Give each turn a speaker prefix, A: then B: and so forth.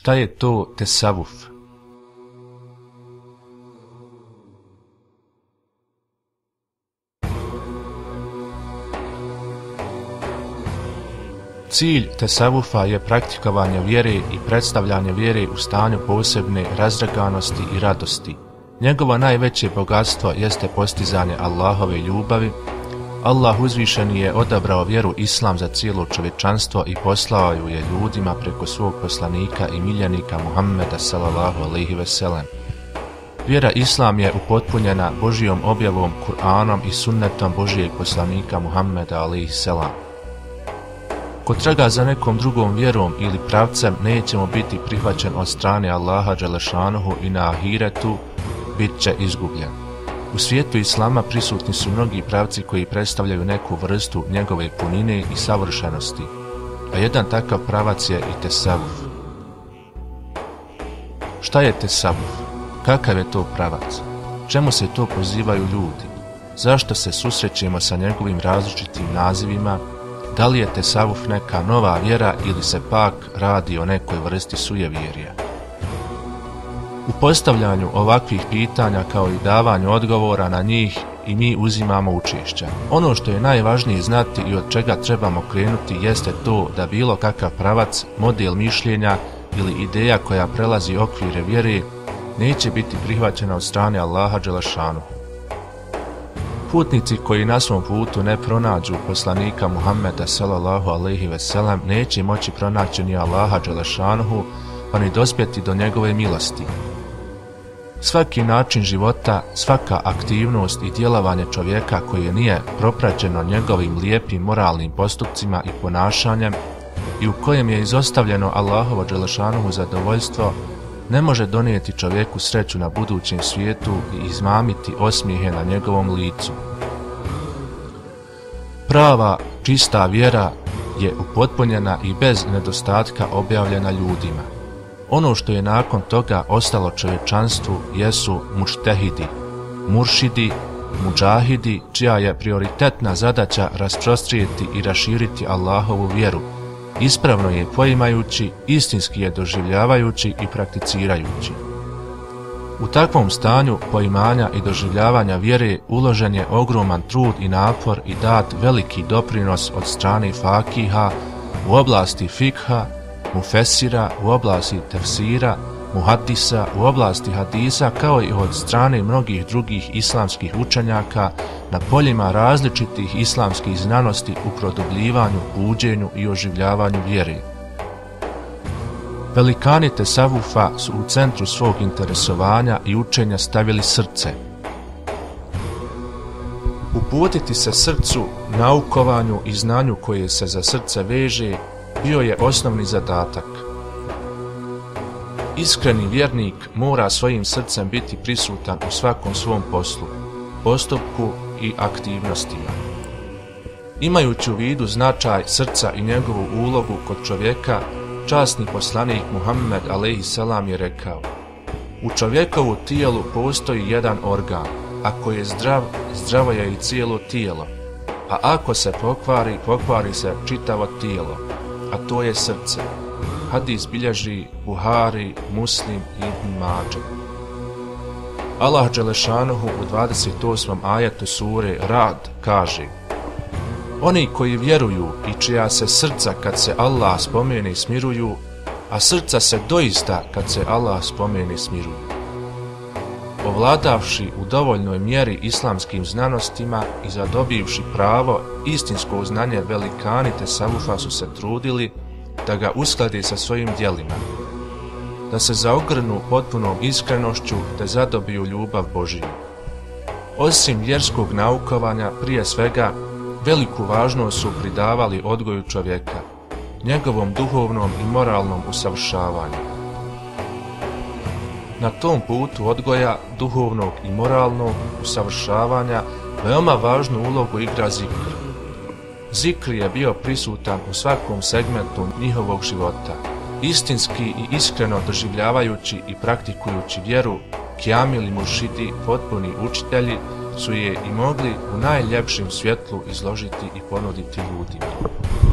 A: Šta je to tesavuf? Cilj tesavufa je praktikovanje vjere i predstavljanje vjere u stanju posebne razdraganosti i radosti. Njegovo najveće bogatstvo jeste postizanje Allahove ljubavi. Allah uzvišeni je odabrao vjeru Islam za cijelo čovječanstvo i poslao ju je ljudima preko svog poslanika i miljenika Muhammeda sallallahu alejhi ve sellem. Vjera Islam je upotpunjena Božjom objavom, Kur'anom i sunnetom Božijeg poslanika Muhammeda alejhi selam. Ko traga za nekom drugom vjerom ili pravcem, nećemo biti prihvaćen od strane Allaha dželešanuhu i na ahiretu bit će izgubljen. U svijetu Islama prisutni su mnogi pravci koji predstavljaju neku vrstu njegove punine i savršenosti, a jedan takav pravac je i tesavuf. Šta je tesavuf? Kakav je to pravac? Čemu se to pozivaju ljudi? Zašto se susrećemo sa njegovim različitim nazivima? Da li je tesavuf neka nova vjera ili se pak radi o nekoj vrsti sujevjerja? U postavljanju ovakvih pitanja kao i davanju odgovora na njih i mi uzimamo učešća. Ono što je najvažnije znati i od čega trebamo krenuti jeste to da bilo kakav pravac, model mišljenja ili ideja koja prelazi okvire vjere neće biti prihvaćena od strane Allaha dželešanuhu. Putnici koji na svom putu ne pronađu poslanika Muhammeda sallallahu alejhi ve sellem neće moći pronaći ni Allaha dželešanuhu pa ni dospjeti do njegove milosti. Svaki način života, svaka aktivnost i djelovanje čovjeka koje nije propraćeno njegovim lijepim moralnim postupcima i ponašanjem i u kojem je izostavljeno Allahovo dželešanuhu zadovoljstvo, ne može donijeti čovjeku sreću na budućem svijetu i izmamiti osmijehe na njegovom licu. Prava, čista vjera je upotpunjena i bez nedostatka objavljena ljudima. Ono što je nakon toga ostalo čovječanstvu jesu mučtehidi, muršidi, muđahidi, čija je prioritetna zadaća rasprostrijeti i raširiti Allahovu vjeru, ispravno je poimajući, istinski je doživljavajući i prakticirajući. U takvom stanju poimanja i doživljavanja vjere uložen je ogroman trud i napor i dat veliki doprinos od strane fakiha u oblasti fikha, mufesira u oblasti tefsira, muhadisa u oblasti hadisa, kao i od strane mnogih drugih islamskih učenjaka na poljima različitih islamskih znanosti u produbljivanju, buđenju i oživljavanju vjere. Velikani tesavufa su u centru svog interesovanja i učenja stavili srce. Uputiti se srcu, naukovanju i znanju koje se za srce veže bio je osnovni zadatak. Iskreni vjernik mora svojim srcem biti prisutan u svakom svom poslu, postupku i aktivnostima. Imajući u vidu značaj srca i njegovu ulogu kod čovjeka, časni poslanik Muhammed alejhi selam je rekao: u čovjekovu tijelu postoji jedan organ, ako je zdrav, zdravo je i cijelo tijelo, a ako se pokvari, pokvari se čitavo tijelo, a to je srce. Hadis bilježi Buhari, Muslim i Ibn Mađe. Allah dželešanuhu u 28. ajetu sure Rad kaže: oni koji vjeruju i čija se srca kad se Allah spomene smiruju, a srca se doista kad se Allah spomene smiruju. Ovladavši u dovoljnoj mjeri islamskim znanostima i zadobivši pravo istinsko znanje, velikani tesavufa su se trudili da ga uskladi sa svojim djelima, da se zaogrnu potpunom iskrenošću te zadobiju ljubav Božiju. Osim vjerskog naukovanja, prije svega, veliku važnost su pridavali odgoju čovjeka, njegovom duhovnom i moralnom usavršavanju. Na tom putu odgoja, duhovnog i moralnog usavršavanja, veoma važnu ulogu igra zikr. Zikr je bio prisutan u svakom segmentu njihovog života. Istinski i iskreno doživljavajući i praktikujući vjeru, kjamili muršidi, potpuni učitelji, su je i mogli u najljepšem svjetlu izložiti i ponuditi ljudima.